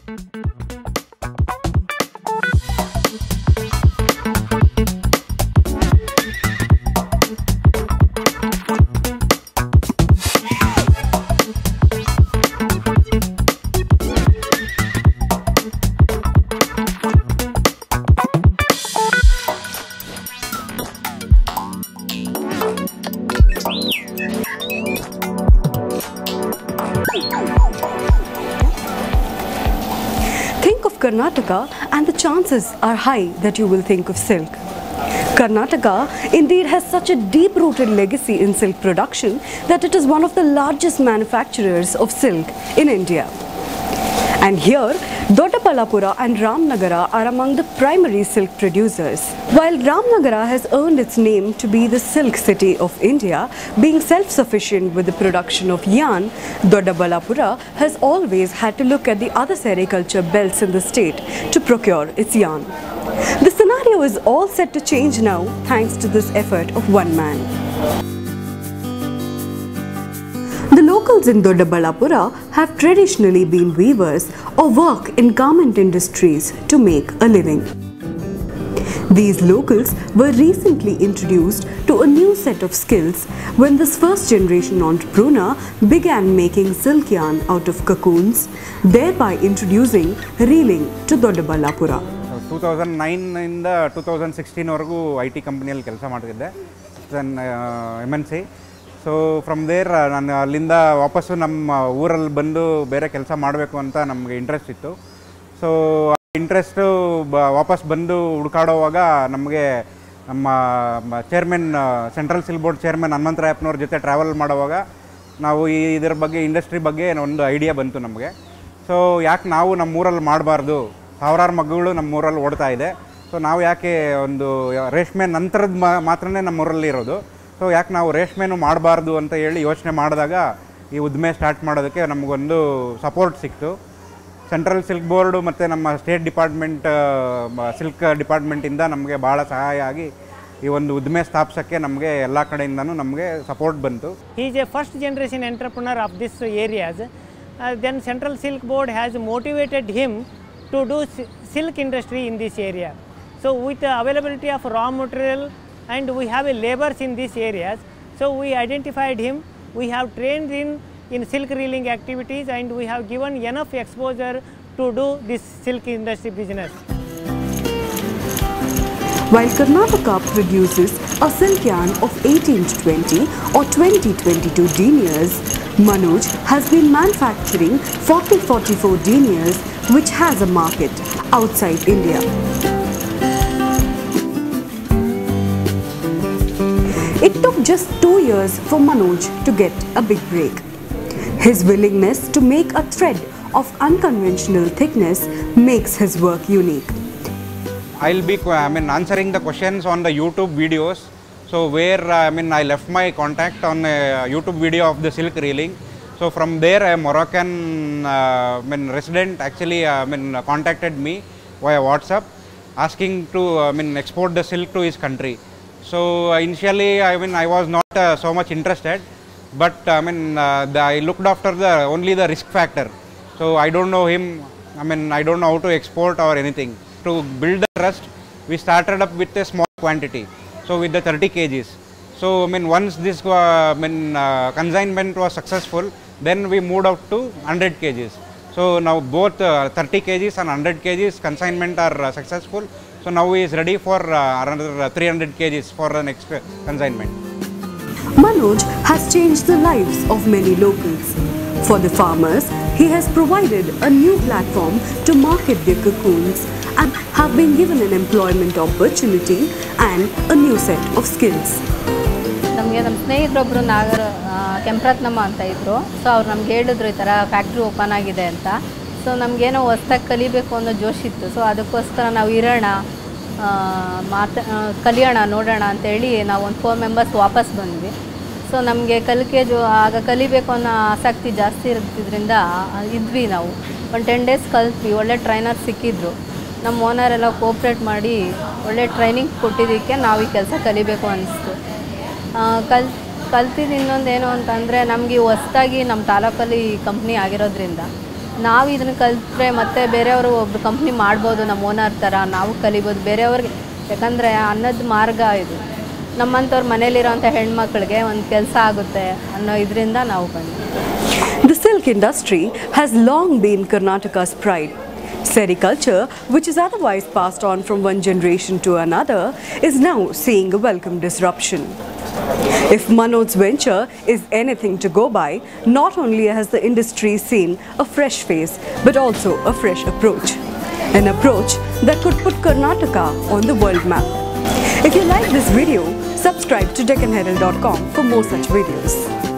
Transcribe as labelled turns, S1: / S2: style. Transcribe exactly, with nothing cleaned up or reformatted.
S1: Think of Karnataka and the chances are high that you will think of silk. Karnataka indeed has such a deep-rooted legacy in silk production that it is one of the largest manufacturers of silk in India. And here, Doddaballapura and Ramanagara are among the primary silk producers. While Ramanagara has earned its name to be the silk city of India, being self-sufficient with the production of yarn, Doddaballapura has always had to look at the other sericulture belts in the state to procure its yarn. The scenario is all set to change now thanks to this effort of one man. The locals in Doddaballapura have traditionally been weavers or work in garment industries to make a living. These locals were recently introduced to a new set of skills when this first generation entrepreneur began making silk yarn out of cocoons, thereby introducing reeling to Doddaballapura.
S2: two thousand nine ಇಂದ two thousand sixteen ವರೆಗೂ I T ಕಂಪನಿಯಲ್ಲಿ ಕೆಲಸ ಮಾಡ್ತಿದ್ದೆ, then M N C. So from there ನಾನು ಅಲ್ಲಿಂದ ವಾಪಸ್ಸು ನಮ್ಮ ಊರಲ್ಲಿ ಬಂದು ಬೇರೆ ಕೆಲಸ ಮಾಡಬೇಕು ಅಂತ ನಮಗೆ ಇಂಟ್ರೆಸ್ಟ್ ಇತ್ತು. ಸೊ ಇಂಟ್ರೆಸ್ಟು ಬ ವಾಪಸ್ ಬಂದು ಹುಡುಕಾಡೋವಾಗ ನಮಗೆ ನಮ್ಮ chairman, central silk board chairman ಹನುಮಂತರಾಯಪ್ಪನವ್ರ ಜೊತೆ ಟ್ರಾವೆಲ್ ಮಾಡುವಾಗ ನಾವು ಈ ಇದರ ಬಗ್ಗೆ, ಇಂಡಸ್ಟ್ರಿ ಬಗ್ಗೆ ಒಂದು ಐಡಿಯಾ ಬಂತು ನಮಗೆ. ಸೊ ಯಾಕೆ ನಾವು ನಮ್ಮೂರಲ್ಲಿ ಮಾಡಬಾರ್ದು, ಸಾವಿರಾರು ಮಗುಗಳು ನಮ್ಮೂರಲ್ಲಿ ಓಡ್ತಾ ಇದೆ, ಸೊ ನಾವು ಯಾಕೆ ಒಂದು ರೇಷ್ಮೆ ನಂತರದ ಮಾತ್ರನೇ ನಮ್ಮೂರಲ್ಲಿ ಇರೋದು, ಸೊ ಯಾಕೆ ನಾವು ರೇಷ್ಮೆನೂ ಮಾಡಬಾರ್ದು ಅಂತ ಹೇಳಿ ಯೋಚನೆ ಮಾಡಿದಾಗ ಈ ಉದ್ದಿಮೆ ಸ್ಟಾರ್ಟ್ ಮಾಡೋದಕ್ಕೆ ನಮಗೊಂದು ಸಪೋರ್ಟ್ ಸಿಕ್ತು. ಸೆಂಟ್ರಲ್ ಸಿಲ್ಕ್ ಬೋರ್ಡು ಮತ್ತು ನಮ್ಮ ಸ್ಟೇಟ್ ಡಿಪಾರ್ಟ್ಮೆಂಟ್, ಸಿಲ್ಕ್ ಡಿಪಾರ್ಟ್ಮೆಂಟಿಂದ ನಮಗೆ ಭಾಳ ಸಹಾಯ ಆಗಿ ಈ ಒಂದು ಉದ್ದಿಮೆ ಸ್ಥಾಪಿಸೋಕ್ಕೆ ನಮಗೆ ಎಲ್ಲ ಕಡೆಯಿಂದನೂ ನಮಗೆ ಸಪೋರ್ಟ್ ಬಂತು.
S3: He is a first generation entrepreneur of this areas. Uh, then Central Silk Board has motivated him to do silk industry in this area. So with the availability of raw material and we have a laborers in these areas, so we identified him, we have trained him in silk reeling activities and we have given enough exposure to do this silk industry business.
S1: While Karnataka produces a silk yarn of eighteen to twenty or twenty to twenty-two deniers, Manoj has been manufacturing forty to forty-four deniers, which has a market outside India. It took just two years for Manoj to get a big break. His willingness to make a thread of unconventional thickness makes his work unique.
S2: I'll be I mean, answering the questions on the YouTube videos. So where I mean I left my contact on a YouTube video of the silk reeling. So from there a Moroccan uh, I mean, resident actually uh, I mean, contacted me via WhatsApp asking to I mean, export the silk to his country. So uh, initially I mean I was not uh, so much interested, but I mean uh, the, I looked after the only the risk factor. So I don't know him, I mean I don't know how to export or anything. To build the trust, we started up with a small quantity, so with the thirty kilograms. So I mean once this uh, I mean, uh, consignment was successful, then we moved out to one hundred kilograms. So now both uh, thirty kilograms and one hundred kilograms consignment are uh, successful. So now he is ready for uh, another uh, three hundred kilograms for the next uh, consignment.
S1: Manoj has changed the lives of many locals. For the farmers, he has provided a new platform to market their cocoons and have been given an employment opportunity and a new set of skills.
S4: ನಮಗೆ ನಮ್ಮ ಸ್ನೇಹಿತರೊಬ್ಬರು ನಾಗರ ಕೆಂಪ್ರತ್ನಮ್ಮ ಅಂತ ಇದ್ದರು. So ಅವ್ರು ನಮ್ಗೆ ಹೇಳಿದ್ರು ಈ ಥರ factory open ಆಗಿದೆ ಅಂತ. ಸೊ ನಮಗೇನೋ ಹೊಸ್ದಾಗಿ ಕಲಿಬೇಕು ಅನ್ನೋ ಜೋಶ್ ಇತ್ತು. ಸೊ ಅದಕ್ಕೋಸ್ಕರ ನಾವು ಇರೋಣ, ಮಾತಾ ಕಲಿಯೋಣ, ನೋಡೋಣ ಅಂತೇಳಿ ನಾವು ಒಂದು ಫೋರ್ ಮೆಂಬರ್ಸ್ ವಾಪಸ್ ಬಂದ್ವಿ. ಸೊ ನಮಗೆ ಕಲಿಕೆ ಜೋ ಆಗ ಕಲಿಬೇಕು ಅನ್ನೋ ಆಸಕ್ತಿ ಜಾಸ್ತಿ ಇರ್ತಿದ್ರಿಂದ ಇದ್ವಿ. ನಾವು ಒಂದು ಟೆನ್ ಡೇಸ್ ಕಲಿತ್ವಿ. ಒಳ್ಳೆ ಟ್ರೈನರ್ ಸಿಕ್ಕಿದ್ರು. ನಮ್ಮ ಓನರೆಲ್ಲ ಕೋಪ್ರೇಟ್ ಮಾಡಿ ಒಳ್ಳೆ ಟ್ರೈನಿಂಗ್ ಕೊಟ್ಟಿದ್ದಕ್ಕೆ ನಾವು ಈ ಕೆಲಸ ಕಲಿಬೇಕು ಅನ್ನಿಸ್ತು. ಕಲ್ ಕಲ್ತಿದ್ದು ಇನ್ನೊಂದು ಏನು ಅಂತಂದರೆ ನಮಗೆ ಹೊಸ್ದಾಗಿ ನಮ್ಮ ತಾಲೂಕಲ್ಲಿ ಕಂಪ್ನಿ ಆಗಿರೋದ್ರಿಂದ ನಾವು ಇದನ್ನು ಕಲಿತ್ರೆ ಮತ್ತೆ ಬೇರೆಯವರು ಒಬ್ರು ಕಂಪ್ನಿ ಮಾಡ್ಬೋದು, ನಮ್ಮ ಓನರ್ ಥರ ನಾವು ಕಲಿಬೋದು ಬೇರೆಯವ್ರಿಗೆ. ಯಾಕಂದರೆ ಅನ್ನದ ಮಾರ್ಗ ಇದು, ನಮ್ಮಂಥವ್ರ ಮನೇಲಿರೋಂಥ ಹೆಣ್ಮಕ್ಳಿಗೆ ಒಂದು ಕೆಲಸ ಆಗುತ್ತೆ ಅನ್ನೋ ಇದರಿಂದ ನಾವು ಬಂದ್ವಿ.
S1: The silk industry has long been Karnataka's pride. Sericulture, which is otherwise passed on from one generation to another, is now seeing a welcome disruption. If Manoj's venture is anything to go by, not only has the industry seen a fresh face, but also a fresh approach. An approach that could put Karnataka on the world map. If you like this video, subscribe to deccan herald dot com for more such videos.